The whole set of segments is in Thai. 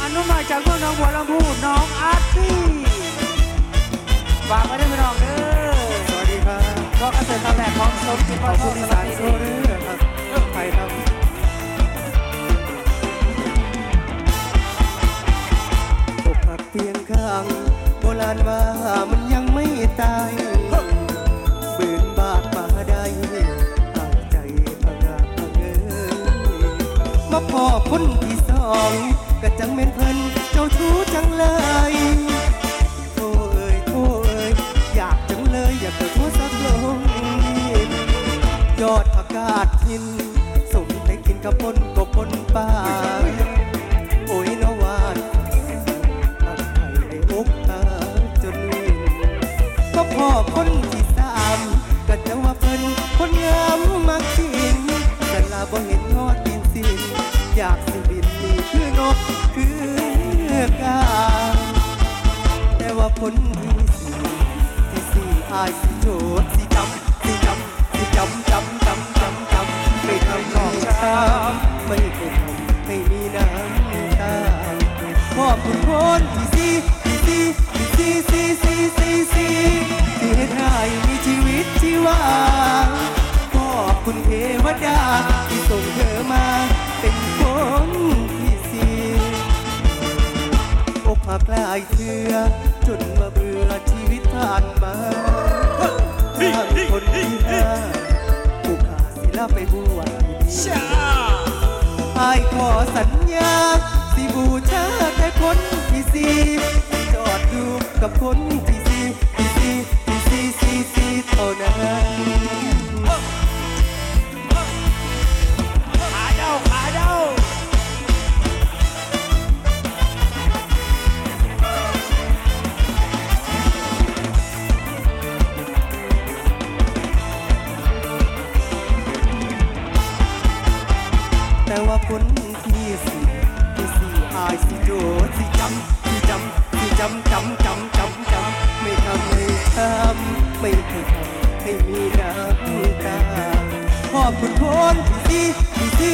นุ่มหน่อยจากเมืองหนองบัวลำพูน้องอาร์ตี้ฝากไว้ด้วยพี่น้องเด้อสวัสดีครับก็เกษตรตอนแรกของสมจิตขอบคุณที่สารโซเดอร์ครับไปครับอกหักเพียงข้างโบราณว่ามันยังไม่ตายบืนบาดมาได้ตั้งใจพังงาพังเงยมาพอคนที่สองก็จังเป็นเพิ่นเจ้าชู้จังเลยโธ่เอ้ยโธ่เอ้ยอยากจังเลยอยากเปิดหัวสักลงยอดผักกาดหินสมได้กินกับปนกบปนป่าโอ้ยนวานตัดไข่ในอกตาจนวินก็พอคนที่สามก็จะว่าเพิ่นคนงามมักจริงแต่ลาบ่เห็นงอดดินสิ้นอยากสิบินนี่คือนกคือกาแต่ว่าผลที่สี่อายสิโจทย์สิจำสิจำสิจำไม่ทำของช้ำไม่เคยทำให้มีน้ำตาขอบคุณคนที่สี่ที่ให้ไทยมีชีวิตชีวาขอบคุณเทวดาที่ส่งเธอมาเป็นคนที่สี่อกหักหลายเทื่อจนมาเบื่อชีวิตผ่านมาถ้ามีคนที่ห้าผู้ขาศิลาไปบวชอายขอสัญญาสิบูชาแต่คนที่สี่จอดดูกับคนที่สี่เท่านั้นขาเด้าแต่ว่าคนที่สี่อายสิโจทย์สิจำไม่ทำให้ช้ำไม่เคยทำให้มีน้ำตาขอบคุณคนที่สี่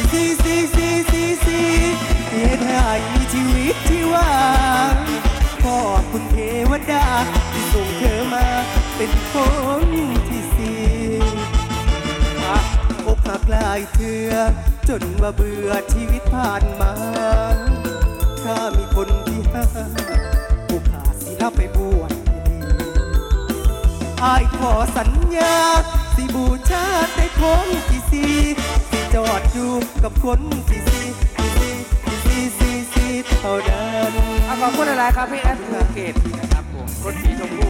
ที่ให้ไทยมีชีวิตที่ว่างขอบคุณเทวดาที่ส่งเธอมาเป็นคนที่สี่อกหักหลายเทื่อจนว่าเบื่อชีวิตผ่านมาถ้ามีคนที่ห้าผู้ขาศิลาไปบวชอายขอสัญญาสิบูชาแต่คนที่สี่สิจอดอยู่กับคนที่สี่เท่านั้นขอบคุณหลายๆครับพี่แอดภูเก็ตนะครับผมคนสีชมพู